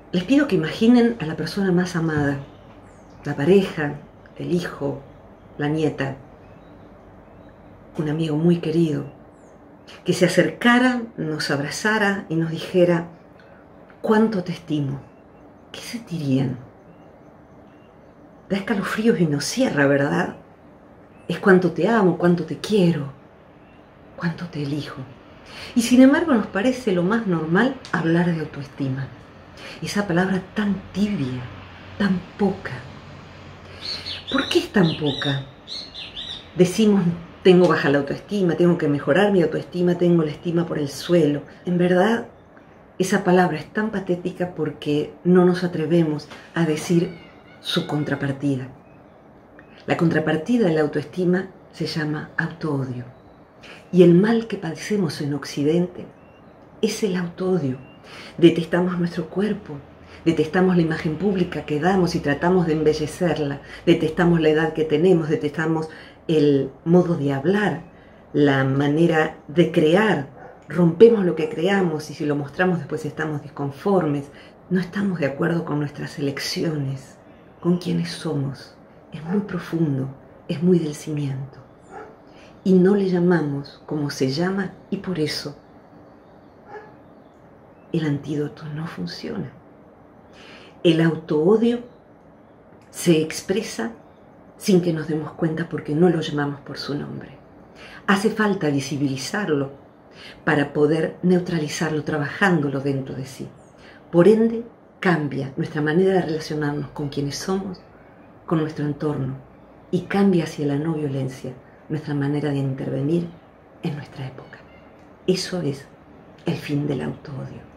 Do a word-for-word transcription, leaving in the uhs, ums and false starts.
Les pido que imaginen a la persona más amada, la pareja, el hijo, la nieta, un amigo muy querido, que se acercara, nos abrazara y nos dijera: ¿cuánto te estimo? ¿Qué sentirían? Da escalofríos y nos cierra, ¿verdad? Es cuánto te amo, cuánto te quiero, cuánto te elijo. Y sin embargo nos parece lo más normal hablar de autoestima. Esa palabra tan tibia, tan poca. ¿Por qué es tan poca? Decimos: tengo baja la autoestima, tengo que mejorar mi autoestima, tengo la estima por el suelo. En verdad, esa palabra es tan patética porque no nos atrevemos a decir su contrapartida. La contrapartida de la autoestima se llama autoodio. Y el mal que padecemos en Occidente es el autoodio. Detestamos nuestro cuerpo, detestamos la imagen pública que damos y tratamos de embellecerla, detestamos la edad que tenemos, detestamos el modo de hablar, la manera de crear, rompemos lo que creamos y si lo mostramos después estamos disconformes, no estamos de acuerdo con nuestras elecciones, con quienes somos. Es muy profundo, es muy del cimiento. Y no le llamamos como se llama y por eso el antídoto no funciona. El autoodio se expresa sin que nos demos cuenta porque no lo llamamos por su nombre. Hace falta visibilizarlo para poder neutralizarlo, trabajándolo dentro de sí. Por ende, cambia nuestra manera de relacionarnos con quienes somos, con nuestro entorno, y cambia hacia la no violencia nuestra manera de intervenir en nuestra época. Eso es el fin del autoodio.